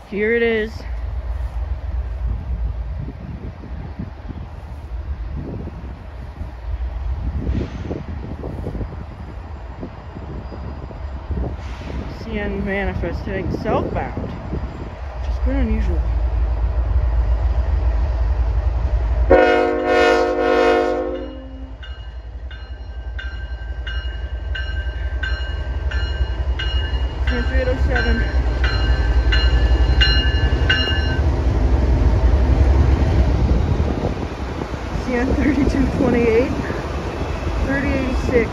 Here it is. CN Manifest heading southbound. Which is quite unusual. CN 3807. CN 3228. 3086.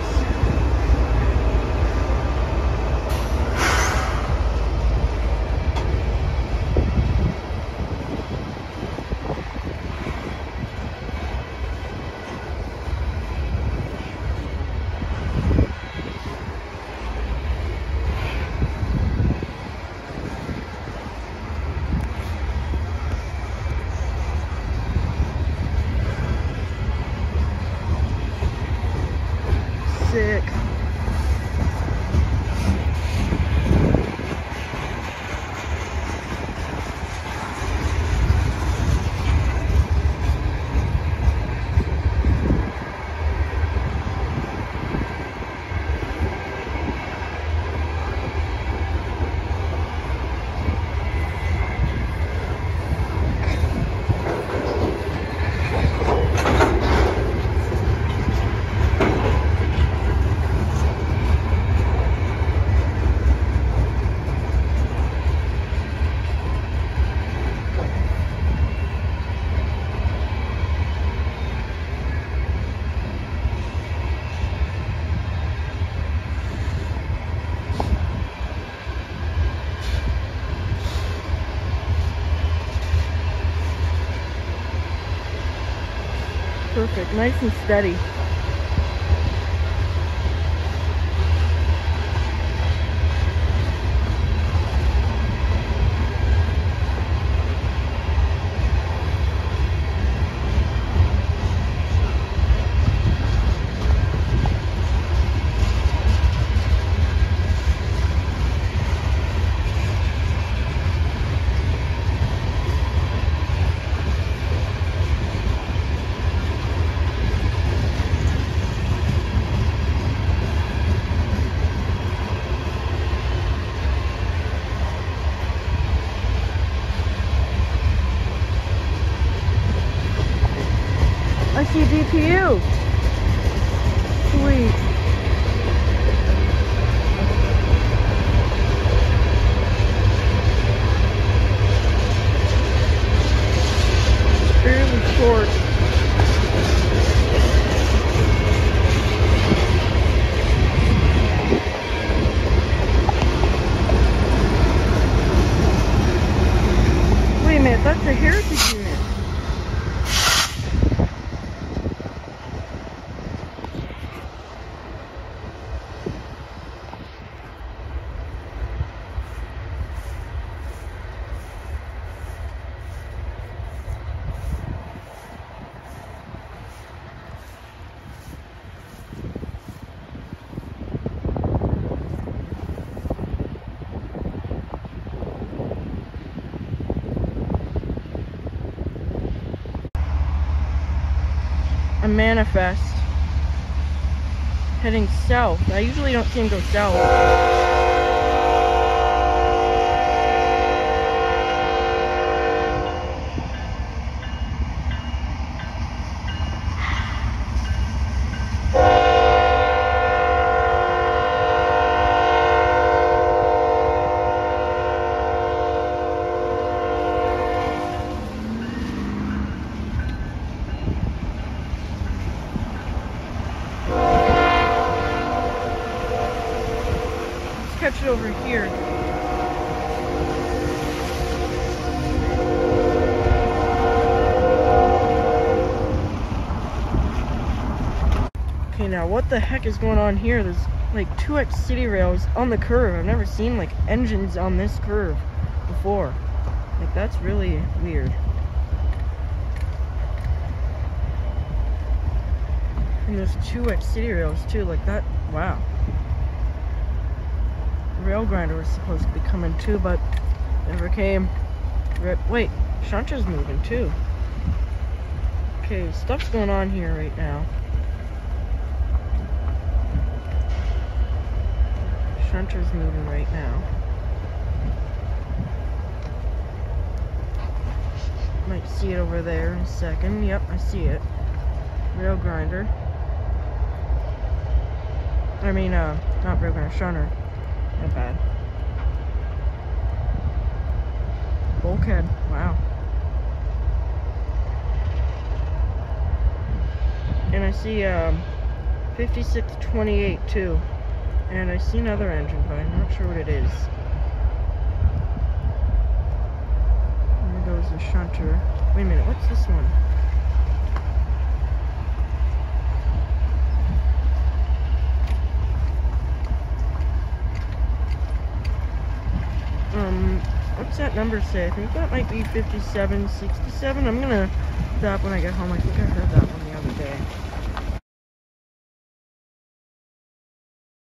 Sick. Perfect, nice and steady. I see DPU. Sweet. Fairly short. Wait a minute, that's a Heritage unit. A Manifest heading south. I usually don't see him go south. Catch it over here. Okay, now what the heck is going on here? There's like 2X City Rails on the curve. I've never seen like engines on this curve before. Like, that's really weird. And there's 2X City Rails too, like that. Wow. Rail Grinder was supposed to be coming too, but never came. Wait, Shunter's moving too. Okay, stuff's going on here right now. Shunter's moving right now. Might see it over there in a second. Yep, I see it. Rail grinder. I mean, not rail grinder, shunter. Not bad. Bulkhead. Wow. And I see 5628 too. And I see another engine, but I'm not sure what it is. There goes the shunter. Wait a minute, what's this one? What's that number say? I think that might be 5767. I'm gonna stop when I get home. I think I heard that one the other day.